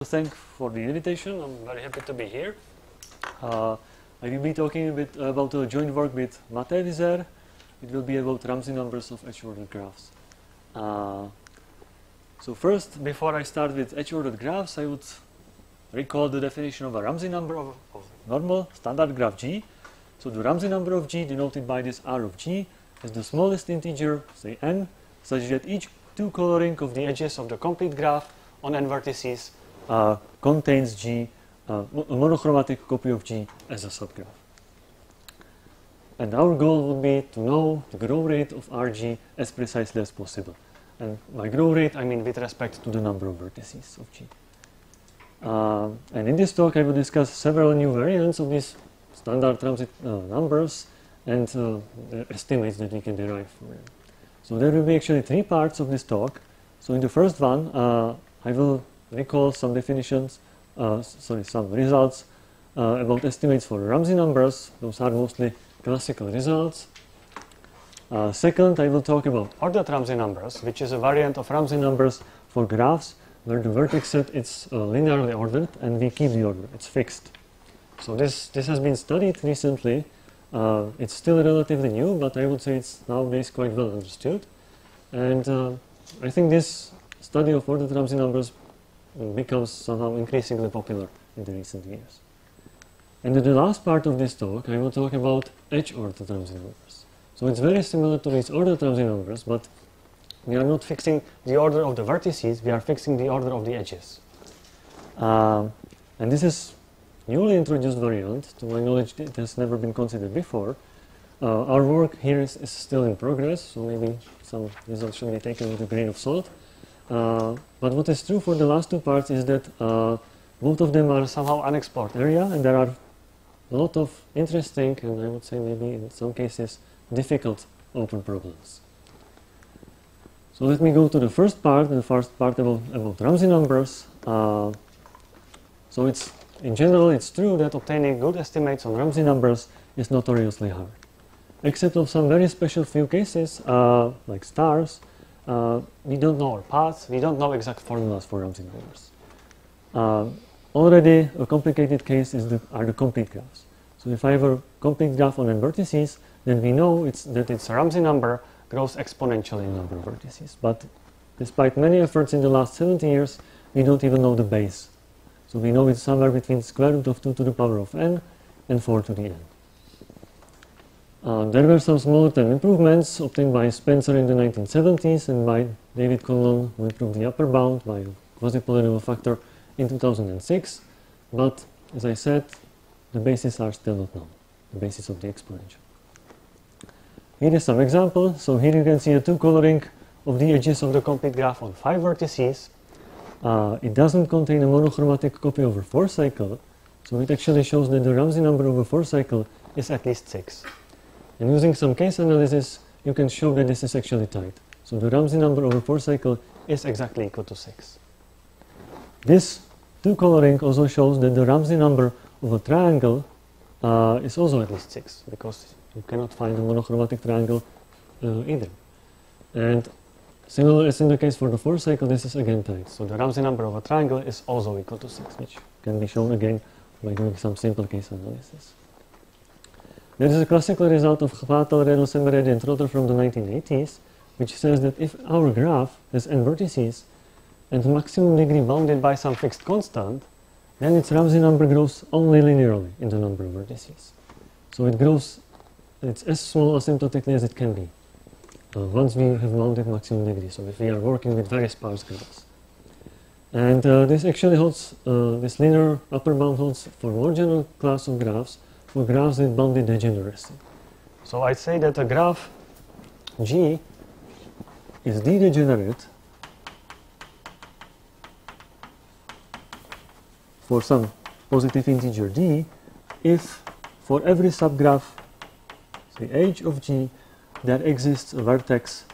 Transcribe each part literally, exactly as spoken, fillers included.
Thank for the invitation. I'm very happy to be here. Uh, I will be talking a bit about a joint work with Mate Vizer. It will be about Ramsey numbers of edge-ordered graphs. Uh, so first, before I start with edge-ordered graphs, I would recall the definition of a Ramsey number of, of normal standard graph G. So the Ramsey number of G, denoted by this R of G, is the smallest integer, say n, such that each two coloring of the edges of the complete graph on n vertices uh, contains G, uh, a monochromatic copy of G as a subgraph. And our goal would be to know the growth rate of R G as precisely as possible. And by growth rate, I mean with respect to the number of vertices of G. Uh, and in this talk, I will discuss several new variants of these standard Ramsey uh, numbers and uh, the estimates that we can derive from them. So there will be actually three parts of this talk. So in the first one, uh, I will recall some definitions, uh, sorry, some results uh, about estimates for Ramsey numbers. Those are mostly classical results. Uh, second, I will talk about ordered Ramsey numbers, which is a variant of Ramsey numbers for graphs where the vertex set is uh, linearly ordered and we keep the order, it's fixed. So this, this has been studied recently. Uh, it's still relatively new, but I would say it's nowadays quite well understood. And uh, I think this study of ordered Ramsey numbers becomes somehow increasingly popular in the recent years. And in the last part of this talk, I will talk about edge-ordered Ramsey numbers. So it's very similar to these ordered Ramsey numbers, but we are not fixing the order of the vertices, we are fixing the order of the edges. Uh, and this is newly introduced variant. To my knowledge, it has never been considered before. Uh, our work here is, is still in progress, so maybe some results should be taken with a grain of salt. Uh, but what is true for the last two parts is that uh, both of them are somehow unexplored area, and there are a lot of interesting, and I would say maybe in some cases difficult open problems. So let me go to the first part, the first part about, about Ramsey numbers. Uh, so it's in general, it's true that obtaining good estimates on Ramsey numbers is notoriously hard. Except of some very special few cases, uh, like stars, uh, we don't know our paths, we don't know exact formulas for Ramsey numbers. Uh, already a complicated case is the, are the complete graphs. So if I have a complete graph on n vertices, then we know it's, that its Ramsey number grows exponentially in number of vertices. But despite many efforts in the last seventy years, we don't even know the base. So we know it's somewhere between square root of two to the power of n and four to the n. Uh, there were some smaller term improvements obtained by Spencer in the nineteen seventies and by David Conlon, who improved the upper bound by a quasi-polynomial factor in two thousand six. But as I said, the bases are still not known, the basis of the exponential. Here is some example. So here you can see the two coloring of the edges of the complete graph on five vertices. Uh, it doesn't contain a monochromatic copy over four cycle, so it actually shows that the Ramsey number over four cycle is at least six. And using some case analysis, you can show that this is actually tight. So the Ramsey number over four cycle is exactly equal to six. This two coloring also shows that the Ramsey number of a triangle uh, is also at least six, because you cannot find a monochromatic triangle uh, either. And similar as in the case for the four cycle, this is again tight. So the Ramsey number of a triangle is also equal to six, which can be shown again by doing some simple case analysis. There is a classical result of Chvátal, Redl, Semeredy, and Trotter from the nineteen eighties, which says that if our graph has n vertices and maximum degree bounded by some fixed constant, then its Ramsey number grows only linearly in the number of vertices. So it grows, it's as small asymptotically as it can be. Uh, once we have bounded maximum degree, so if we are working with very sparse graphs. And uh, this actually holds, uh, this linear upper bound holds for more general class of graphs, for graphs with bounded degeneracy. So I'd say that a graph G is de-degenerate for some positive integer d if for every subgraph, say h of G, there exists a vertex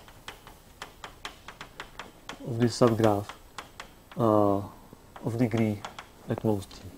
of this subgraph uh, of degree at most G.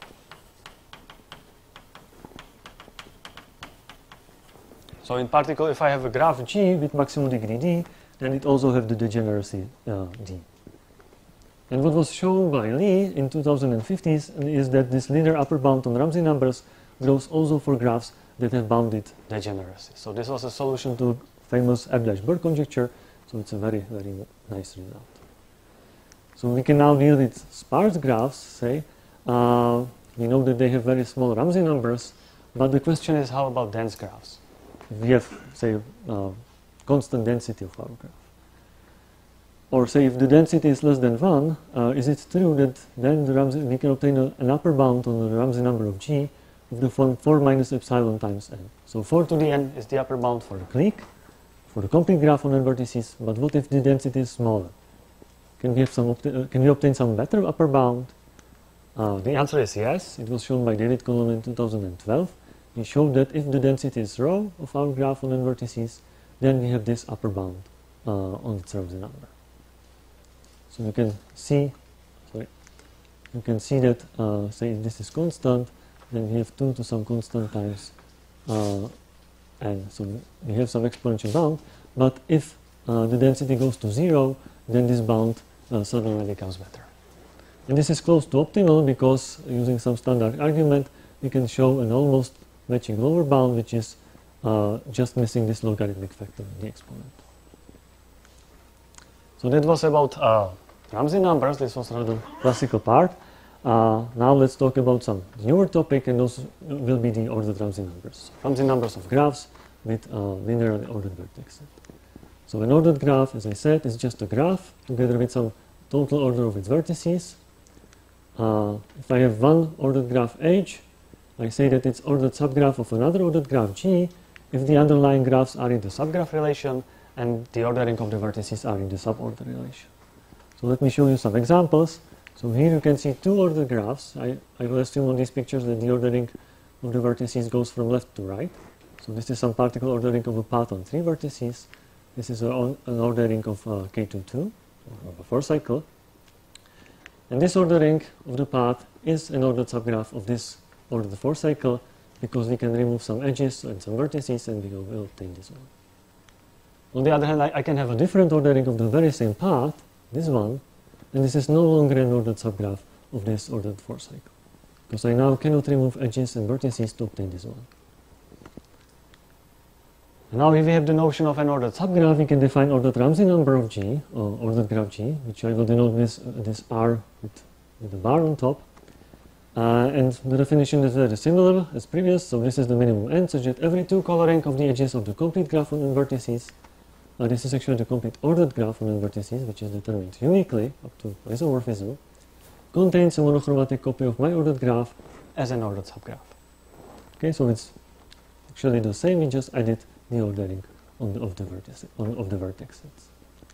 So in particular, if I have a graph G with maximum degree d, then it also has the degeneracy uh, d. And what was shown by Lee in two thousand fifteen is that this linear upper bound on Ramsey numbers grows also for graphs that have bounded degeneracy. So this was a solution to famous Ablash-Burr conjecture, so it's a very, very nice result. So we can now deal with sparse graphs, say. Uh, we know that they have very small Ramsey numbers, but the question is, how about dense graphs? We have, say, uh, constant density of our graph. Or say if the density is less than one, uh, is it true that then the Ramsey, we can obtain a, an upper bound on the Ramsey number of G of the form four minus epsilon times n. So four to the n is the upper bound for the clique, for the complete graph on n vertices, but what if the density is smaller? Can we, have some uh, can we obtain some better upper bound? Uh, the answer is yes. It was shown by David Colon in two thousand twelve. He showed that if the density is rho of our graph on n vertices, then we have this upper bound uh, on its Ramsey number. So you can see, sorry, you can see that, uh, say if this is constant, then we have two to some constant times uh, n. So we have some exponential bound, but if uh, the density goes to zero, then this bound uh, suddenly becomes better. And this is close to optimal because using some standard argument, we can show an almost matching lower bound, which is uh, just missing this logarithmic factor in the exponent. So that was about uh, Ramsey numbers. This was rather classical part. Uh, now let's talk about some newer topic, and those will be the ordered Ramsey numbers. Ramsey numbers of graphs with uh, linearly ordered vertex. So an ordered graph, as I said, is just a graph together with some total order of its vertices. Uh, if I have one ordered graph H, I say that it's ordered subgraph of another ordered graph G if the underlying graphs are in the subgraph relation and the ordering of the vertices are in the suborder relation. So let me show you some examples. So here you can see two ordered graphs. I, I will assume on these pictures that the ordering of the vertices goes from left to right. So this is some particular ordering of a path on three vertices. This is a, an ordering of uh, K two two, or of a four cycle. And this ordering of the path is an ordered subgraph of this ordered four cycle because we can remove some edges and some vertices and we will obtain this one. On the other hand, I, I can have a different ordering of the very same path, this one, and this is no longer an ordered subgraph of this ordered four cycle, because I now cannot remove edges and vertices to obtain this one. And now if we have the notion of an ordered subgraph, we can define ordered Ramsey number of G, or ordered graph G, which I will denote with uh, this R with, with the bar on top. Uh, and the definition is very similar as previous, so this is the minimum n, such that every two coloring of the edges of the complete graph on n vertices, uh, this is actually the complete ordered graph on n vertices, which is determined uniquely up to isomorphism, contains a monochromatic copy of my ordered graph as an ordered subgraph. Okay, so it's actually the same, we just added the ordering on the, of the vertices, on, of the vertexes.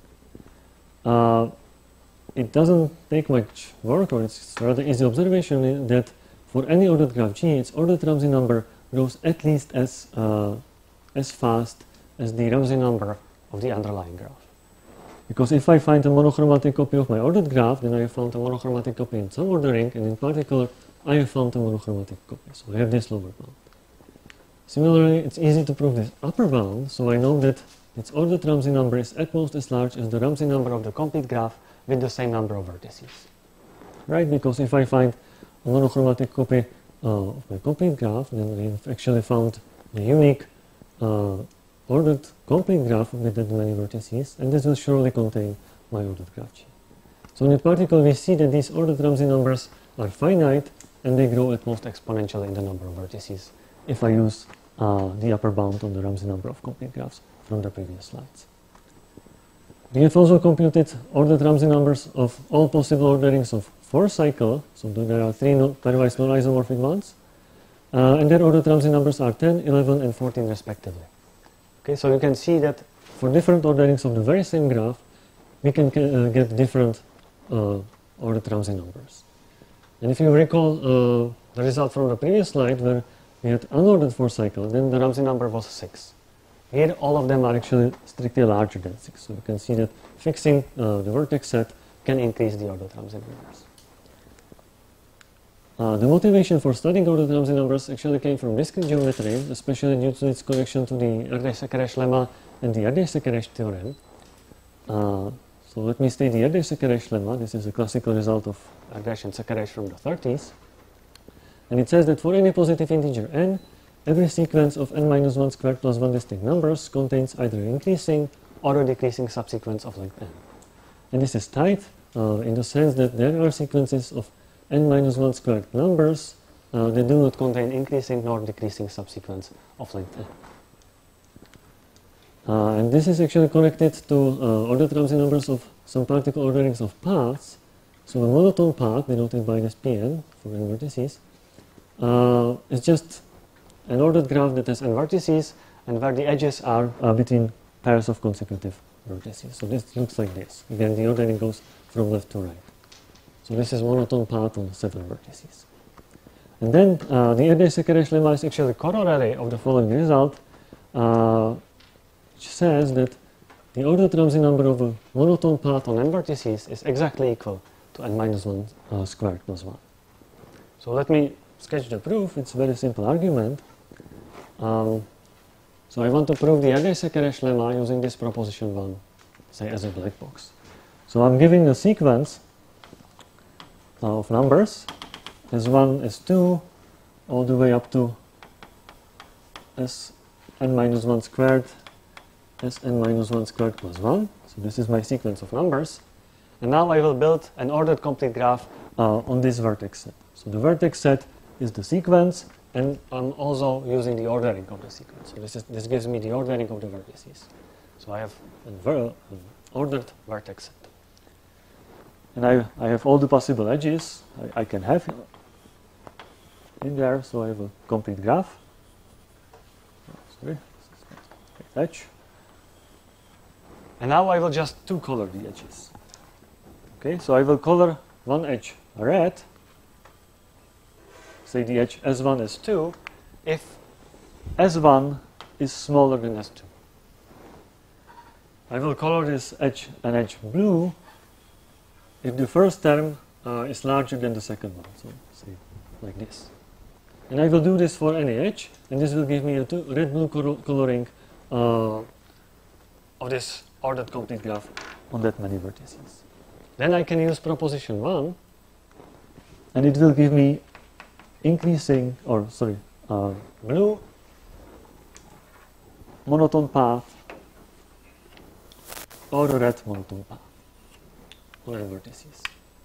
Uh, It doesn't take much work, or it's rather easy observation that for any ordered graph G, its ordered Ramsey number grows at least as, uh, as fast as the Ramsey number of the underlying graph. Because if I find a monochromatic copy of my ordered graph, then I have found a monochromatic copy in some ordering, and in particular, I have found a monochromatic copy. So I have this lower bound. Similarly, it's easy to prove this upper bound, so I know that its ordered Ramsey number is at most as large as the Ramsey number of the complete graph with the same number of vertices, right? Because if I find a monochromatic copy uh, of my complete graph, then I've actually found a unique uh, ordered complete graph with that many vertices, and this will surely contain my ordered graph G. So in particular, we see that these ordered Ramsey numbers are finite, and they grow at most exponentially in the number of vertices if I use uh, the upper bound on the Ramsey number of complete graphs from the previous slides. We have also computed ordered Ramsey numbers of all possible orderings of four cycle, so there are three no, pairwise non-isomorphic ones, uh, and their ordered Ramsey numbers are ten, eleven, and fourteen respectively. Okay, so you can see that for different orderings of the very same graph, we can uh, get different uh, ordered Ramsey numbers. And if you recall uh, the result from the previous slide where we had unordered four cycle, then the Ramsey number was six. Here, all of them are actually strictly larger than six. So you can see that fixing uh, the vertex set can increase the ordered Ramsey numbers. Uh, the motivation for studying ordered Ramsey numbers actually came from discrete geometry, especially due to its connection to the Erdős-Szekeres lemma and the Erdős-Szekeres theorem. Uh, so So let me state the Erdős-Szekeres lemma. This is a classical result of Erdős and Szekeres from the thirties. And it says that for any positive integer n, every sequence of n minus one squared plus one distinct numbers contains either an increasing or a decreasing subsequence of length n. And this is tight uh, in the sense that there are sequences of n minus one squared numbers uh, that do not contain increasing nor decreasing subsequence of length n. Uh, and this is actually connected to uh, ordered Ramsey numbers of some particle orderings of paths. So the monotone path, denoted by this Pn for n vertices, uh, is just an ordered graph that has n vertices and where the edges are uh, between pairs of consecutive vertices. So this looks like this. Again, the ordering goes from left to right. So this is monotone path on seven vertices. And then uh, the Erdős-Szekeres lemma is actually a corollary of the following result, uh, which says that the ordered Ramsey number of a monotone path on n vertices is exactly equal to n minus one uh, squared plus one. So let me sketch the proof. It's a very simple argument. Um, so I want to prove the Erdős-Szekeres lemma using this proposition one, say as a black box. So I'm giving a sequence uh, of numbers as one, as two, all the way up to as n minus one squared, as n minus one squared plus one. So this is my sequence of numbers. And now I will build an ordered complete graph uh, on this vertex set. So the vertex set is the sequence, and I'm also using the ordering of the sequence. So this, is, this gives me the ordering of the vertices. So I have an ver ordered vertex set. And I, I have all the possible edges I, I can have in there, so I have a complete graph. Oh, sorry, this is not a great edge. And now I will just two color the edges. Okay, so I will color one edge red, say the edge S one, S two, if S one is smaller than S two. I will color this edge an edge blue if the first term uh, is larger than the second one, so say like this. And I will do this for any edge, and this will give me a red-blue coloring uh, of this ordered complete graph on that many vertices. Then I can use proposition one, and it will give me increasing, or sorry, uh, blue monotone path or a red monotone path on vertices.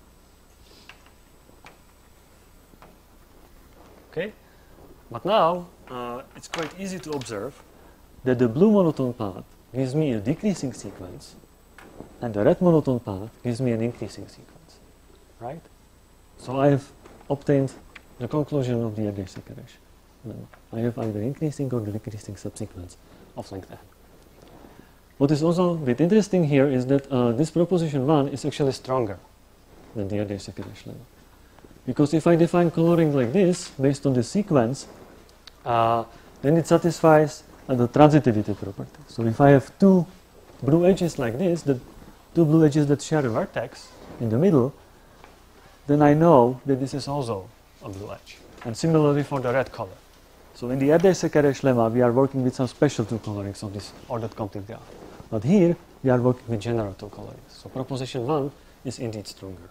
Okay, but now uh, it's quite easy to observe that the blue monotone path gives me a decreasing sequence, and the red monotone path gives me an increasing sequence, right? So I have obtained the conclusion of the Erdős-Szekeres lemma. I have either increasing or decreasing subsequence of length n. What is also a bit interesting here is that uh, this proposition one is actually stronger than the Erdős-Szekeres lemma. Because if I define coloring like this, based on the sequence, uh, then it satisfies uh, the transitivity property. So if I have two blue edges like this, the two blue edges that share a vertex in the middle, then I know that this is also a blue edge. And similarly for the red color. So in the Erdős-Szekeres lemma, we are working with some special two colorings of this ordered complete graph. But here, we are working with general two colorings. So proposition one is indeed stronger.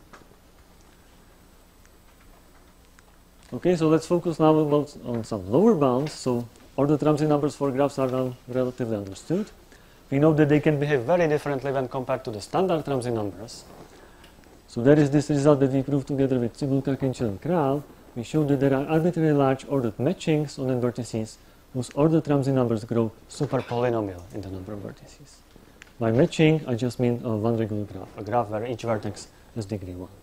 Okay, so let's focus now about, on some lower bounds. So ordered Ramsey numbers for graphs are now relatively understood. We know that they can behave very differently when compared to the standard Ramsey numbers. So there is this result that we proved together with Cibulka, Kinchel, and Kral. We showed that there are arbitrarily large ordered matchings on n vertices whose ordered Ramsey numbers grow super polynomial in the number of vertices. By matching, I just mean uh, one regular graph, a graph where each vertex has degree one.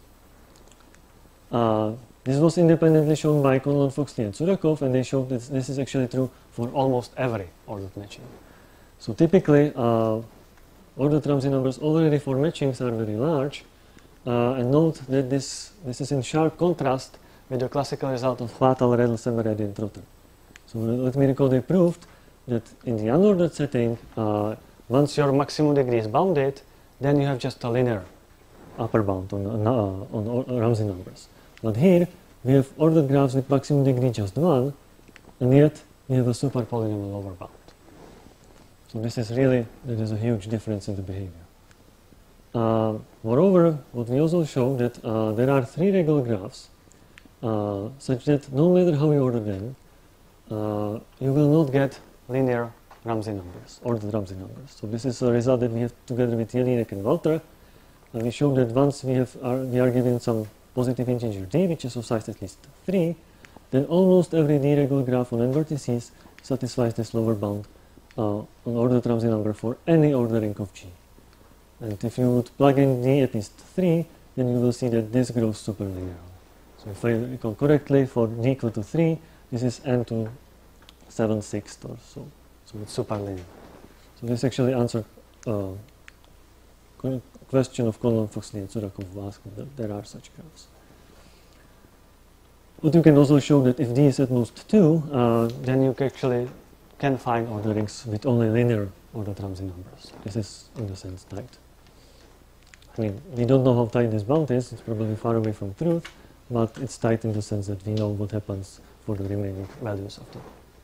Uh, This was independently shown by Conlon, Foxley, and Surakov, and they showed that this is actually true for almost every ordered matching. So typically, uh, ordered Ramsey numbers already for matchings are very large, uh, and note that this, this is in sharp contrast with the classical result of Hvatal, Redl, Semeredi, and Trotter. So let me recall they proved that in the unordered setting, uh, once your maximum degree is bounded, then you have just a linear upper bound on, uh, on, on Ramsey numbers. But here, we have ordered graphs with maximum degree just one, and yet we have a super polynomial lower bound. So this is really, there is a huge difference in the behavior. Uh, moreover, what we also show that uh, there are three regular graphs uh, such that no matter how you order them, uh, you will not get linear Ramsey numbers, ordered Ramsey numbers. So this is a result that we have together with Jelinek and Walter. And we show that once we, have, are, we are given some positive integer d, which is of size at least three, then almost every d regular graph on n vertices satisfies this lower bound uh, on ordered Ramsey number for any ordering of G. And if you would plug in d at least three, then you will see that this grows superlinearly. So if I recall correctly, for d equal to three, this is n to seven sixths or so. So it's superlinear. So this actually answered uh, question of Conlon, Foxley, and Surakov who asked that there are such graphs. But you can also show that if d is at most two, uh, then you actually can find orderings with only linear ordered Ramsey numbers. This is, in a sense, tight. I mean, we don't know how tight this bound is, it's probably far away from truth, but it's tight in the sense that we know what happens for the remaining values of t.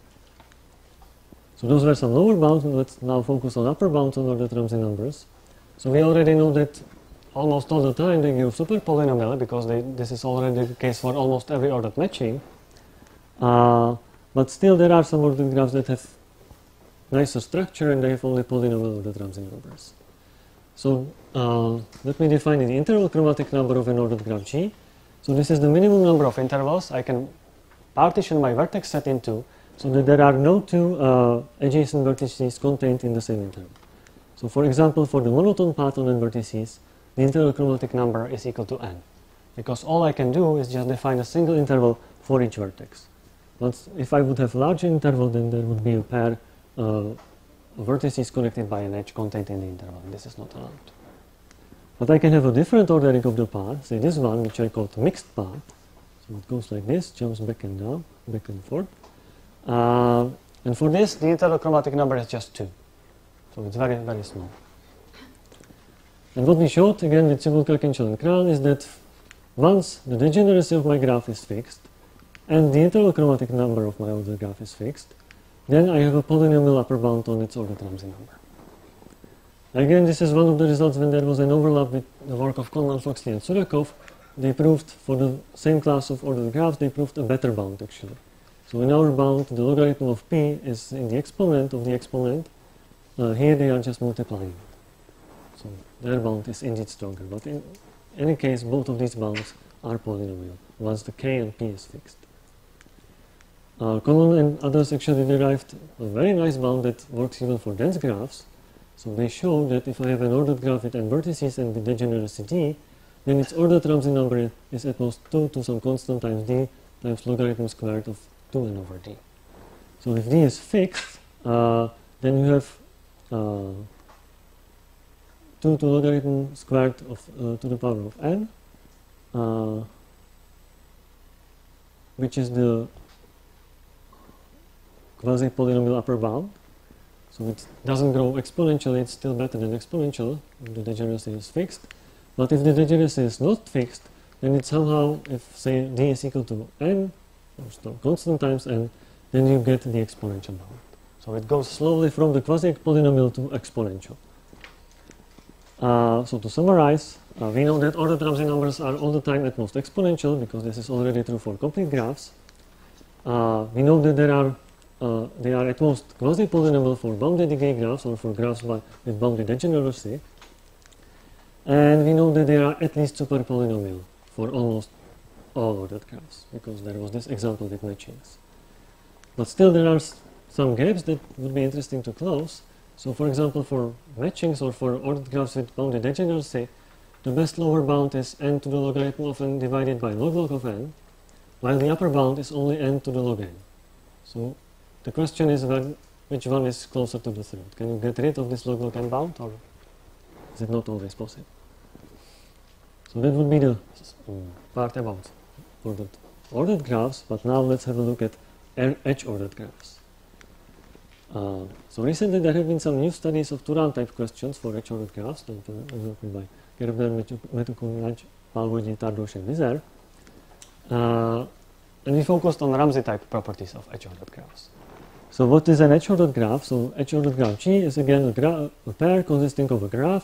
So those were some lower bounds, and let's now focus on upper bounds on ordered Ramsey numbers. So we already know that almost all the time they give super polynomial, because they, this is already the case for almost every ordered matching. Uh, but still there are some ordered graphs that have nicer structure and they have only polynomial ordered Ramsey numbers. So uh, let me define the interval chromatic number of an ordered graph G. So this is the minimum number of intervals. I can partition my vertex set into so that there are no two uh, adjacent vertices contained in the same interval. So for example, for the monotone path on n vertices, the interval chromatic number is equal to n, because all I can do is just define a single interval for each vertex. But if I would have a larger interval, then there would be a pair uh, of vertices connected by an edge contained in the interval, and this is not allowed. But I can have a different ordering of the path, say this one, which I call mixed path. So it goes like this, jumps back and down, back and forth. Uh, and for this, the interval chromatic number is just two. So it's very, very small. And what we showed, again with Cibulka, Kinchel, and Kral, is that once the degeneracy of my graph is fixed, and the interval chromatic number of my ordered graph is fixed, then I have a polynomial upper bound on its ordered Ramsey number. Again, this is one of the results when there was an overlap with the work of Conlon, Foxley, and Surakov. They proved, for the same class of ordered graphs, they proved a better bound, actually. So in our bound, the logarithm of p is in the exponent of the exponent. Uh, here they are just multiplying. So their bound is indeed stronger. But in any case, both of these bounds are polynomial, once the k and p is fixed. Uh, Conlon and others actually derived a very nice bound that works even for dense graphs. So they show that if I have an ordered graph with n vertices and with degeneracy d, then its ordered Ramsey number is at most two to some constant times d times logarithm squared of two n over d. So if d is fixed, uh, then you have uh, two to logarithm squared of uh, to the power of n, uh, which is the quasi-polynomial upper bound. So it doesn't grow exponentially, it's still better than exponential if the degeneracy is fixed. But if the degeneracy is not fixed, then it's somehow, if say d is equal to n, or so constant times n, then you get the exponential bound. So it goes slowly from the quasi-polynomial to exponential. Uh, so to summarize, uh, we know that ordered Ramsey numbers are all the time at most exponential, because this is already true for complete graphs. Uh, we know that there are Uh, they are at most quasi-polynomial for bounded decay graphs or for graphs by, with bounded degeneracy. And we know that they are at least super polynomial for almost all ordered graphs, because there was this example with matchings. But still there are some gaps that would be interesting to close. So for example, for matchings or for ordered graphs with bounded degeneracy, the best lower bound is n to the logarithm of n divided by log log of n, while the upper bound is only n to the log n. So the question is when, which one is closer to the third. Can you get rid of this log log n bound, or is it not always possible? So that would be the um, part about ordered, ordered graphs, but now let's have a look at edge-ordered graphs. Uh, so recently there have been some new studies of Turan type questions for edge-ordered graphs, developed by Gerber, Mate Vizer, Tardoš, and Vizer. Uh, and we focused on Ramsey type properties of edge-ordered graphs. So what is an edge-ordered graph? So edge-ordered graph G is again a, gra a pair consisting of a graph,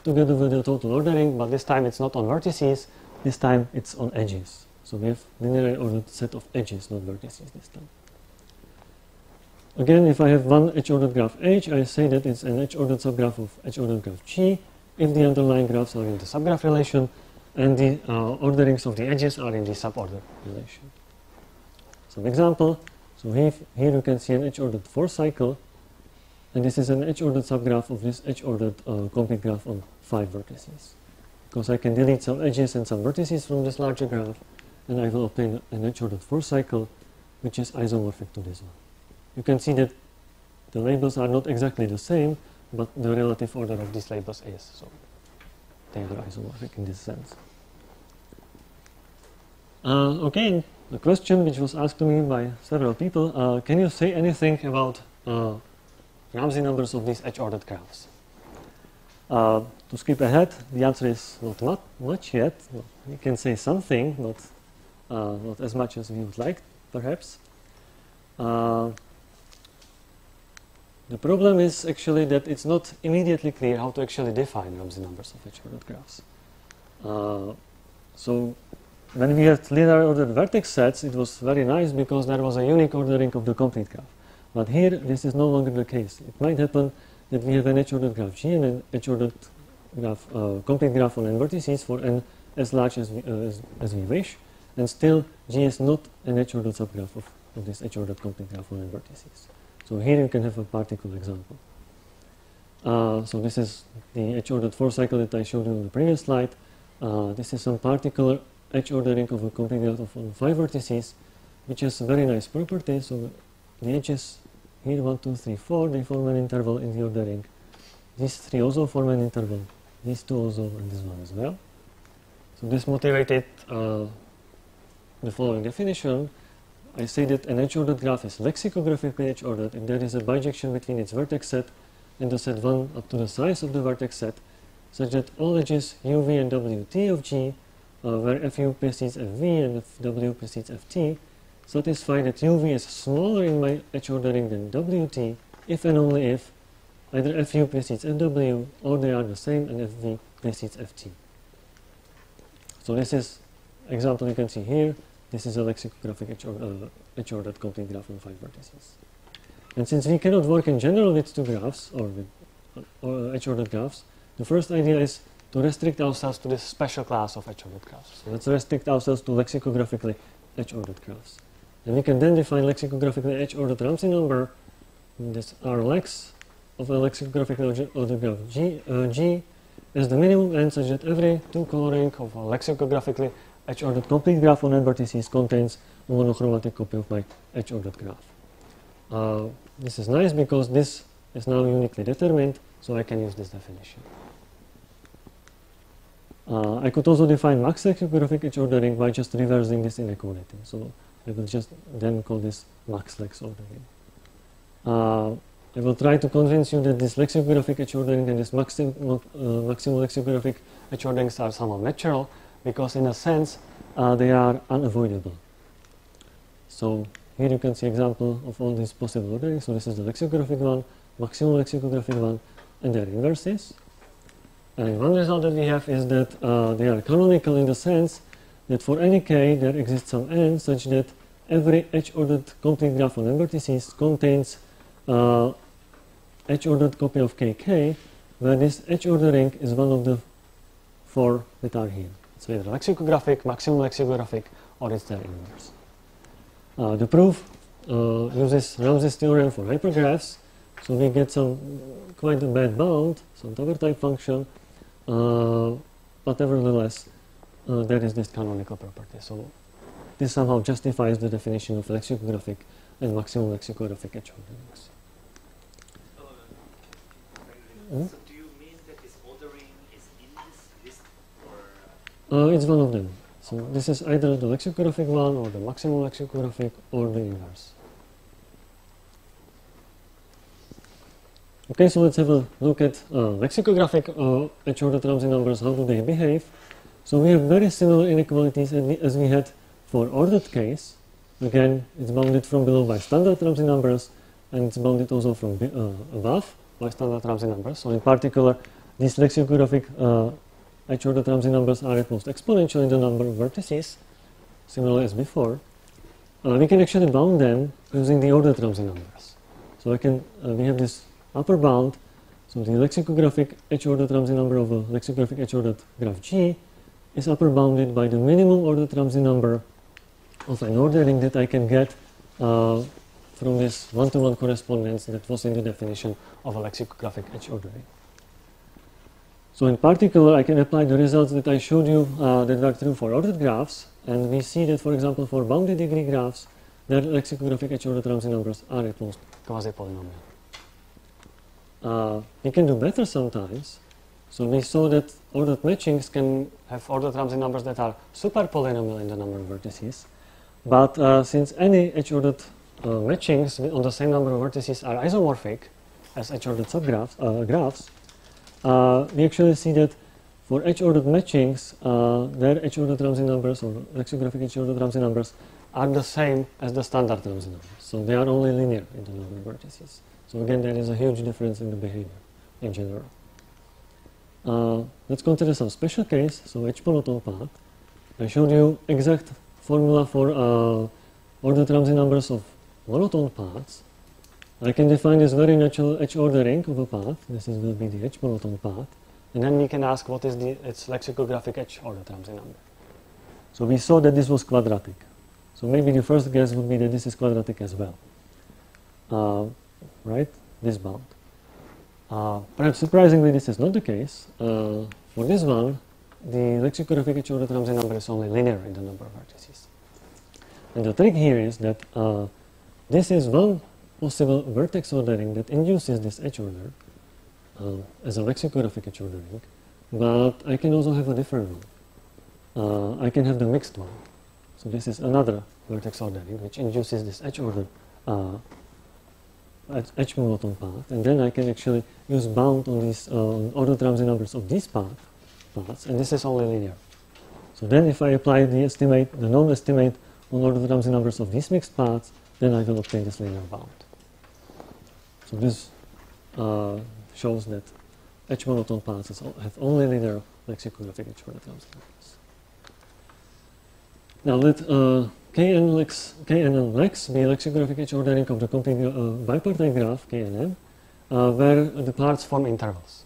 together with the total ordering, but this time it's not on vertices, this time it's on edges. So we have linearly ordered set of edges, not vertices this time. Again, if I have one edge-ordered graph H, I say that it's an edge-ordered subgraph of edge-ordered graph G if the underlying graphs are in the subgraph relation and the uh, orderings of the edges are in the suborder relation. Some example, so here, here you can see an edge-ordered four cycle, and this is an edge-ordered subgraph of this edge-ordered uh, complete graph on five vertices. Because I can delete some edges and some vertices from this larger graph, and I will obtain an edge-ordered four cycle, which is isomorphic to this one. You can see that the labels are not exactly the same, but the relative order of these labels is, so they are isomorphic in this sense. Uh, okay, the question which was asked to me by several people, uh, can you say anything about uh, Ramsey numbers of these edge-ordered graphs? Uh, to skip ahead, the answer is not, not much yet. Well, we can say something, but uh, not as much as we would like, perhaps. Uh, the problem is actually that it's not immediately clear how to actually define Ramsey numbers of edge-ordered graphs. Uh, so when we had linear ordered vertex sets, it was very nice because there was a unique ordering of the complete graph. But here, this is no longer the case. It might happen that we have an edge-ordered graph G and an edge-ordered graph, uh, complete graph on n vertices for n as large as we, uh, as, as we wish, and still G is not an edge-ordered subgraph of, of this edge-ordered complete graph on n vertices. So here you can have a particular example. Uh, so this is the edge-ordered four cycle that I showed you on the previous slide. Uh, this is some particular edge ordering of a complete graph of on five vertices, which has a very nice property. So the edges here, one, two, three, four, they form an interval in the ordering. These three also form an interval. These two also, and this one as well. So this motivated uh, the following definition. I say that an edge-ordered graph is lexicographically edge-ordered if there is a bijection between its vertex set and the set one up to the size of the vertex set, such that all edges U V and W T of G, uh, where F U precedes F V and F W precedes F T, satisfy that U V is smaller in my edge ordering than W T if and only if either F U precedes F W or they are the same and F V precedes F T. So this is example you can see here. This is a lexicographic edge, or, uh, edge ordered complete graph on five vertices. And since we cannot work in general with two graphs or with uh, or edge ordered graphs, the first idea is to restrict ourselves to this special class of edge ordered graphs. So let's restrict ourselves to lexicographically edge ordered graphs. And we can then define lexicographically edge ordered Ramsey number, this R lex of a lexicographically ordered graph G, uh, G as the minimum n such that every two coloring of a lexicographically edge-ordered complete graph on n vertices contains a monochromatic copy of my edge-ordered graph. Uh, this is nice because this is now uniquely determined, so I can use this definition. Uh, I could also define max lexicographic edge ordering by just reversing this inequality. So I will just then call this max lex ordering. Uh, I will try to convince you that this lexicographic edge ordering and this maxim, uh, maximal lexicographic edge orderings are somehow natural, because in a sense uh, they are unavoidable. So here you can see example of all these possible orderings. So this is the lexicographic one, maximal lexicographic one, and their inverses. And one result that we have is that uh, they are canonical in the sense that for any k there exists some n such that every edge-ordered complete graph on n vertices contains uh, edge-ordered copy of kk, where this edge ordering is one of the four that are here. It's either lexicographic, maximal lexicographic, or it's their inverse. Uh, the proof uh, uses Ramsey's theorem for hypergraphs, so we get some quite a bad bound, some tower type function, uh, but nevertheless uh, there is this canonical property. So this somehow justifies the definition of lexicographic and maximal lexicographic edge orderings. Hmm? So do you mean that this ordering is in this list, or? Uh, it's one of them. So this is either the lexicographic one, or the maximal lexicographic, or the inverse. Okay, so let's have a look at uh, lexicographic uh, edge-ordered Ramsey numbers. How do they behave? So we have very similar inequalities as we, as we had for ordered case. Again, it's bounded from below by standard Ramsey numbers, and it's bounded also from uh, above by standard Ramsey numbers. So in particular, these lexicographic uh, H-ordered Ramsey numbers are at most exponential in the number of vertices, similar as before, uh, we can actually bound them using the ordered Ramsey numbers. So I can, uh, we have this upper bound, so the lexicographic H-ordered Ramsey number of a lexicographic H-ordered graph G is upper bounded by the minimum ordered Ramsey number of an ordering that I can get uh, from this one-to-one correspondence that was in the definition of a lexicographic H-ordering. So in particular, I can apply the results that I showed you uh, that are true for ordered graphs, and we see that, for example, for bounded degree graphs, their lexicographic H-ordered Ramsey numbers are at most quasi-polynomial. Uh, we can do better sometimes. So we saw that ordered matchings can have ordered Ramsey numbers that are super polynomial in the number of vertices. But uh, since any H-ordered uh, matchings on the same number of vertices are isomorphic as H-ordered subgraphs, uh, graphs, uh, we actually see that for H-ordered matchings, uh, their H-ordered Ramsey numbers or lexicographic H-ordered Ramsey numbers are the same as the standard Ramsey numbers. So they are only linear in the number of vertices. So again, there is a huge difference in the behavior in general. Uh, let's consider some special case. So H monotone path. I showed you exact formula for uh, ordered Ramsey numbers of monotone paths. I can define this very natural H ordering of a path. This is, will be the H monotone path. And then we can ask what is the, its lexicographic H ordered Ramsey number. So we saw that this was quadratic. So maybe the first guess would be that this is quadratic as well. Uh, right? This bound. Uh, perhaps surprisingly, this is not the case. Uh, for this one, the lexicographic H-ordered Ramsey number is only linear in the number of vertices. And the trick here is that uh, this is one possible vertex ordering that induces this H-order uh, as a lexicographic H-ordering, but I can also have a different one. Uh, I can have the mixed one. So this is another vertex ordering which induces this H-order uh, H monotone path, and then I can actually use bound on these uh, ordered Ramsey numbers of these path, paths, and this is only linear. So then if I apply the estimate, the known estimate on ordered Ramsey numbers of these mixed paths, then I will obtain this linear bound. So this uh, shows that H monotone paths have only linear lexicographic H ordered Ramsey numbers. Now let uh, K and lex, K and L lex be lexicographic H ordering of the complete uh, bipartite graph K and M, uh, where the parts form intervals.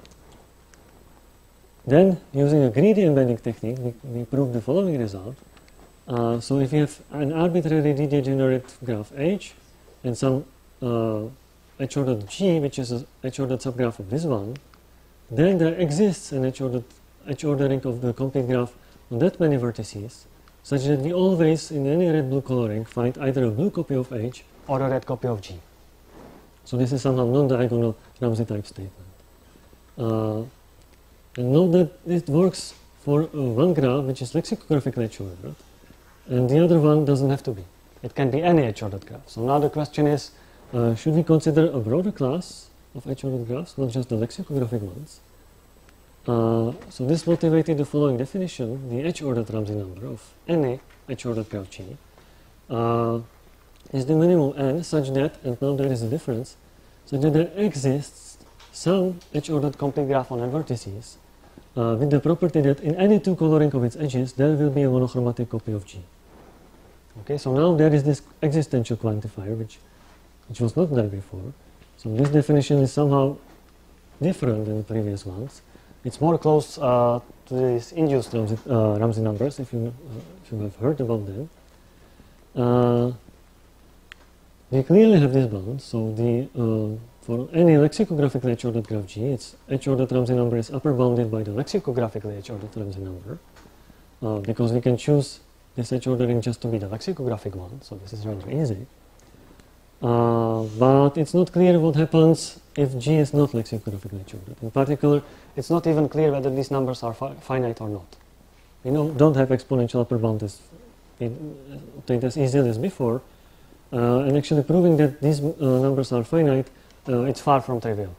Then, using a greedy embedding technique, we, we prove the following result. Uh, so if you have an arbitrary degenerate graph H and some uh, H ordered G, which is a H ordered subgraph of this one, then there exists an H ordered H ordering of the complete graph on that many vertices, such that we always, in any red-blue coloring, find either a blue copy of H or a red copy of G. So this is somehow non-diagonal Ramsey type statement. Uh, and note that it works for uh, one graph which is lexicographically H-ordered, and the other one doesn't have to be. It can be any H-ordered graph. So now the question is, uh, should we consider a broader class of H-ordered graphs, not just the lexicographic ones? Uh, so this motivated the following definition: the H-ordered Ramsey number of any H-ordered graph G uh, is the minimum n such that, and now there is a difference, such that there exists some H-ordered complete graph on n vertices uh, with the property that in any two coloring of its edges there will be a monochromatic copy of G. Okay, so now there is this existential quantifier which, which was not there before. So this definition is somehow different than the previous ones. It's more close uh, to these induced Ramsey, uh, Ramsey numbers, if you, uh, if you have heard about them. Uh, we clearly have this bound, so the, uh, for any lexicographically H-ordered graph G, its H-ordered Ramsey number is upper bounded by the lexicographically H-ordered Ramsey number, uh, because we can choose this H-ordering just to be the lexicographic one, so this is rather easy. Uh, but it's not clear what happens if G is not lexicographically H-ordered. In particular, it's not even clear whether these numbers are fi finite or not. We know, don't have exponential upper bound as obtained as easily as before, uh, and actually proving that these uh, numbers are finite, uh, it's far from trivial.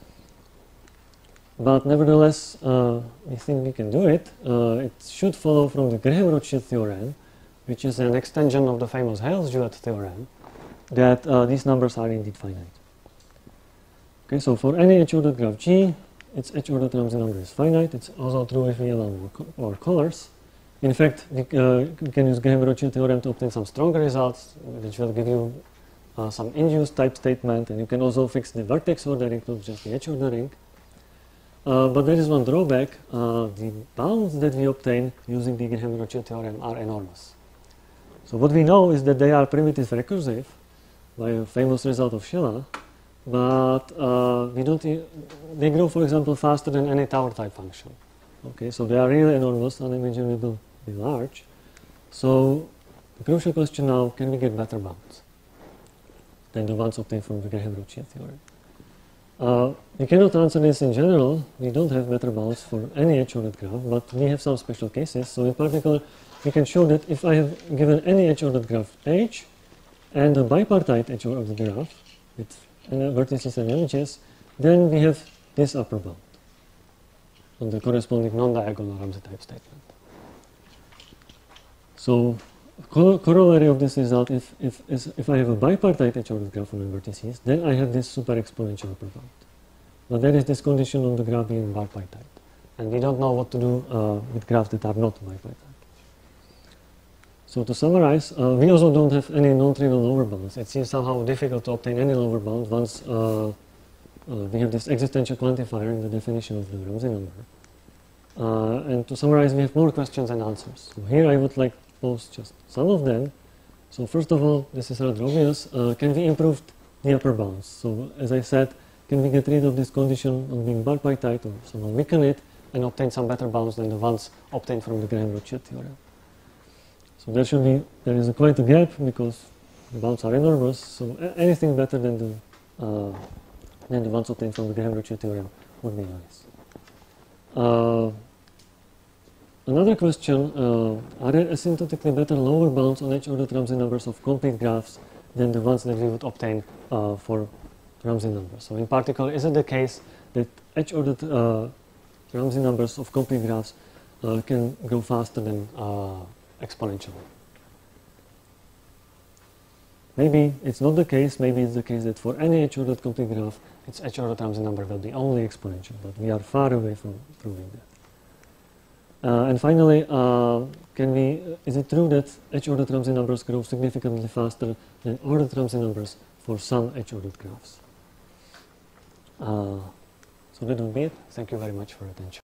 But nevertheless, uh, we think we can do it. Uh, it should follow from the Graham-Rothschild theorem, which is an extension of the famous Hales-Jewett theorem, that uh, these numbers are indeed finite. Okay, so for any H-ordered graph G, its h-ordered Ramsey number is finite. It's also true if we allow more, co more colors. In fact, we, uh, we can use Graham-Rothschild theorem to obtain some stronger results, which will give you uh, some induced type statement, and you can also fix the vertex ordering, not just the h-ordering. Uh, but there is one drawback. Uh, the bounds that we obtain using the Graham-Rothschild theorem are enormous. So what we know is that they are primitive recursive, by a famous result of Shelah, but uh, we don't e they grow, for example, faster than any tower type function. Okay, so they are really enormous, unimaginably large. So the crucial question now, can we get better bounds than the ones obtained from the Graham-Rothschild theorem? Uh, we cannot answer this in general. We don't have better bounds for any h-ordered graph, but we have some special cases. So in particular, we can show that if I have given any h-ordered graph H and a bipartite h-ordered graph with vertices and edges, then we have this upper bound on the corresponding non-diagonal Ramsey type statement. So co corollary of this result, if, if, is, if I have a bipartite h-ordered graph on the vertices, then I have this super exponential upper bound. But there is this condition on the graph being bipartite, and we don't know what to do uh, with graphs that are not bipartite. So to summarize, uh, we also don't have any non-trivial lower bounds. It seems somehow difficult to obtain any lower bound once uh, uh, we have this existential quantifier in the definition of the Ramsey number. Uh, and to summarize, we have more questions and answers. So here I would like to pose just some of them. So first of all, this is rather obvious. Uh, can we improve the upper bounds? So as I said, can we get rid of this condition on being bipartite or somehow weaken it and obtain some better bounds than the ones obtained from the Graham-Rothschild theorem? So there should be, there is a quite a gap because the bounds are enormous. So anything better than the uh, than the ones obtained from the Graham-Rothschild theorem would be nice. Uh, another question: uh, are there asymptotically better lower bounds on h-ordered Ramsey numbers of complete graphs than the ones that we would obtain uh, for Ramsey numbers? So in particular, is it the case that h-ordered uh, Ramsey numbers of complete graphs uh, can grow faster than uh, exponential? Maybe it's not the case. Maybe it's the case that for any h-ordered complete graph, its h-ordered Ramsey number will be only exponential, but we are far away from proving that. Uh, and finally, uh, can we, is it true that h-ordered Ramsey numbers grow significantly faster than ordered Ramsey numbers for some h-ordered graphs? Uh, so that will be it. Thank you very much for your attention.